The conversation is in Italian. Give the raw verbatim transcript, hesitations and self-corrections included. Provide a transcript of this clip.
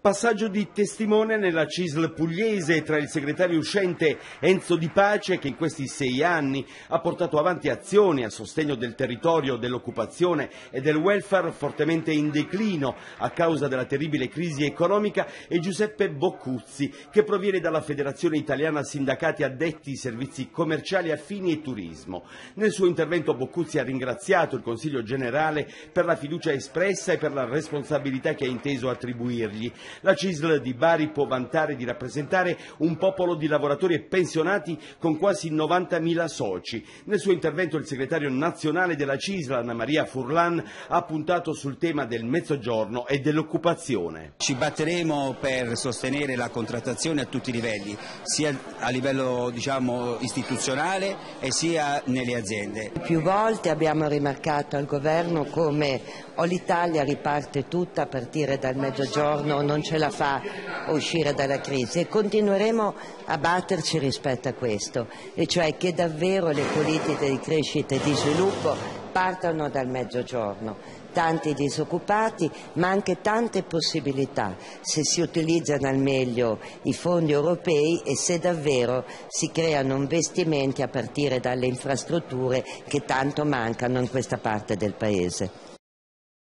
Passaggio di testimone nella C I S L pugliese tra il segretario uscente Enzo Di Pace, che in questi sei anni ha portato avanti azioni a sostegno del territorio, dell'occupazione e del welfare fortemente in declino a causa della terribile crisi economica, e Giuseppe Boccuzzi, che proviene dalla Federazione Italiana Sindacati Addetti Servizi Commerciali Affini e Turismo. Nel suo intervento Boccuzzi ha ringraziato il Consiglio Generale per la fiducia espressa e per la responsabilità che ha inteso attribuirgli. La C I S L di Bari può vantare di rappresentare un popolo di lavoratori e pensionati con quasi novantamila soci. Nel suo intervento il segretario nazionale della C I S L, Anna Maria Furlan, ha puntato sul tema del Mezzogiorno e dell'occupazione. Ci batteremo per sostenere la contrattazione a tutti i livelli, sia a livello diciamo, istituzionale e sia nelle aziende. Più volte abbiamo rimarcato al governo come o l'Italia riparte tutta a partire dal Mezzogiorno o non ce la fa a uscire dalla crisi, e continueremo a batterci rispetto a questo, e cioè che davvero le politiche di crescita e di sviluppo partano dal Mezzogiorno. Tanti disoccupati, ma anche tante possibilità se si utilizzano al meglio i fondi europei e se davvero si creano investimenti a partire dalle infrastrutture che tanto mancano in questa parte del Paese.